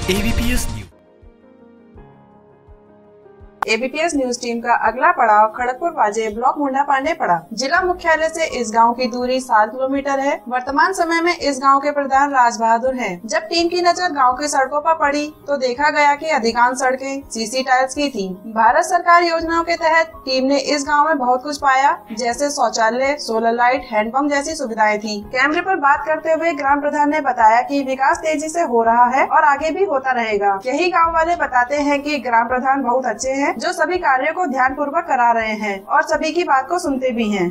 ABPS news. ABPS news team का अगला पड़ाव खड़गपुर वाजे ब्लॉक मुंडा पांडे पड़ा। जिला मुख्यालय से इस गांव की दूरी 7 किलोमीटर है। वर्तमान समय में इस गांव के प्रधान राज बहादुर हैं। जब टीम की नजर गांव के सड़कों पर पड़ी तो देखा गया कि अधिकांश सड़कें सीसी टाइल्स की थीं। भारत सरकार योजनाओं के तहत टीम ने इस गाँव में बहुत कुछ पाया, जैसे शौचालय, सोलर लाइट, हैंडपंप जैसी सुविधाएं थी। कैमरे पर बात करते हुए ग्राम प्रधान ने बताया कि विकास तेजी से हो रहा है और आगे भी होता रहेगा। यही गाँव वाले बताते हैं कि ग्राम प्रधान बहुत अच्छे हैं, जो सभी कार्यों को ध्यान पूर्वक करा रहे हैं और सभी की बात को सुनते भी हैं।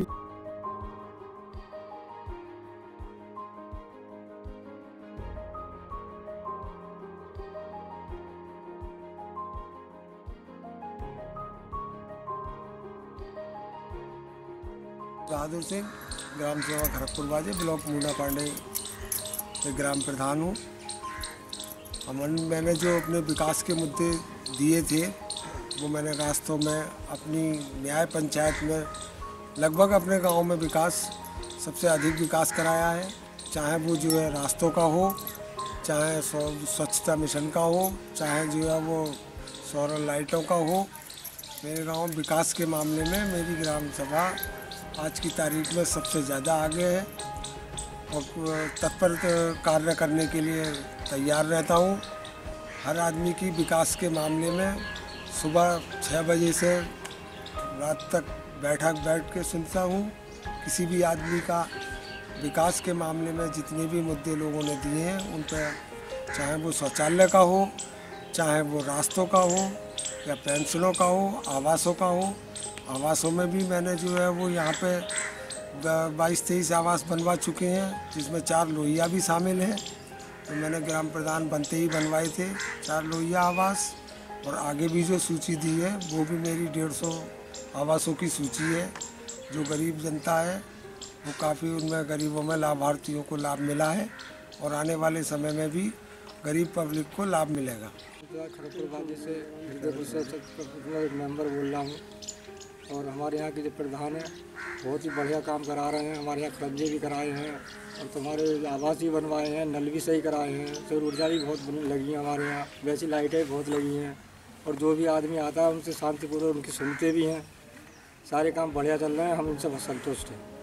बहादुर सिंह, ग्राम सेवा खड़गपुर वाजे ब्लॉक मुंडा पांडे के ग्राम प्रधान हूँ। मैंने जो अपने विकास के मुद्दे दिए थे वो मैंने रास्तों में अपनी न्याय पंचायत में लगभग अपने गांव में विकास सबसे अधिक विकास कराया है। चाहे वो जो है रास्तों का हो, चाहे स्वच्छता मिशन का हो, चाहे जो है वो सौर लाइटों का हो। मेरे गांव विकास के मामले में मेरी ग्राम सभा आज की तारीख में सबसे ज़्यादा आगे है और तत्पर कार्य करने के लिए तैयार रहता हूँ। हर आदमी की विकास के मामले में सुबह 6 बजे से रात तक बैठ के सुनता हूँ। किसी भी आदमी का विकास के मामले में जितने भी मुद्दे लोगों ने दिए हैं उन पर, चाहे वो शौचालय का हो, चाहे वो रास्तों का हो, या पेंशनों का हो, आवासों का हो। आवासों में भी मैंने जो है वो यहाँ पे 22-23 आवास बनवा चुके हैं, जिसमें 4 लोहिया भी शामिल हैं। तो मैंने ग्राम प्रधान बनते ही बनवाए थे 4 लोहिया आवास, और आगे भी जो सूची दी है वो भी मेरी 150 आवासों की सूची है। जो गरीब जनता है वो काफ़ी, उनमें गरीबों में लाभार्थियों को लाभ मिला है और आने वाले समय में भी गरीब पब्लिक को लाभ मिलेगा। खड़गपुर वाजे से एक मेंबर बोल रहा हूँ और हमारे यहाँ के जो प्रधान हैं बहुत ही बढ़िया काम करा रहे हैं। हमारे यहाँ खर्चे भी कराए हैं और तुम्हारे आवास भी बनवाए हैं, नल भी सही कराए हैं, सौर ऊर्जा भी बहुत लगी है हमारे यहाँ, वैसी लाइटें भी बहुत लगी हैं। और जो भी आदमी आता है उनसे शांतिपूर्वक उनकी सुनते भी हैं। सारे काम बढ़िया चल रहे हैं, हम इनसे बहुत संतुष्ट हैं।